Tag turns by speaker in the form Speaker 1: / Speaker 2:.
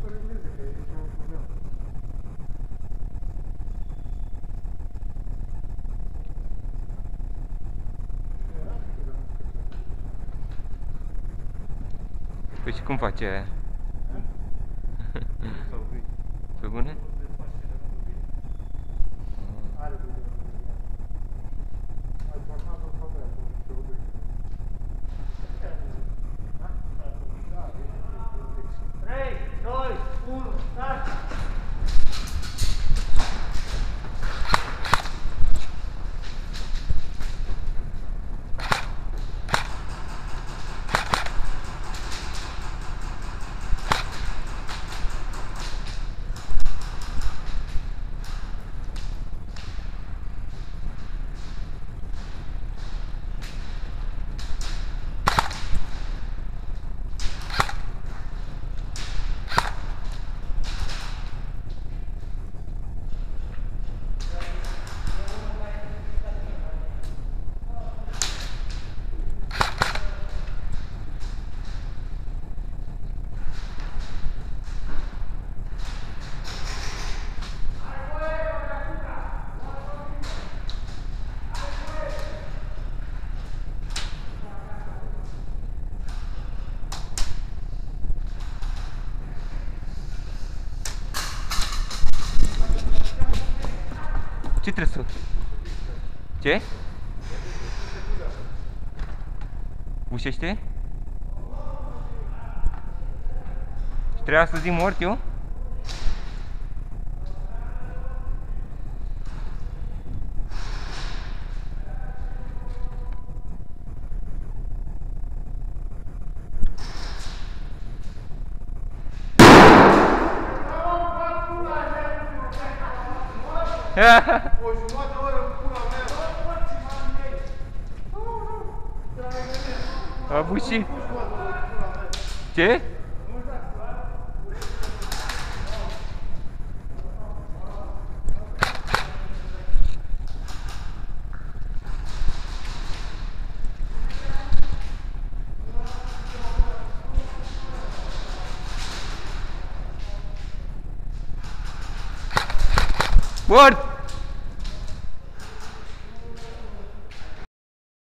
Speaker 1: să regleze, că e o problemă.
Speaker 2: Păi și cum face aia? Pe bune?
Speaker 1: Are de gândire. Ai pornat o faptă aia, cu o gândire. 3, 2, 1, start!
Speaker 2: Ce trebuie să... Ce? Ușește? Și trebuia să zic mort eu?
Speaker 1: O jumătate de oră în pula mea.
Speaker 2: A bușit. Ce? Mort!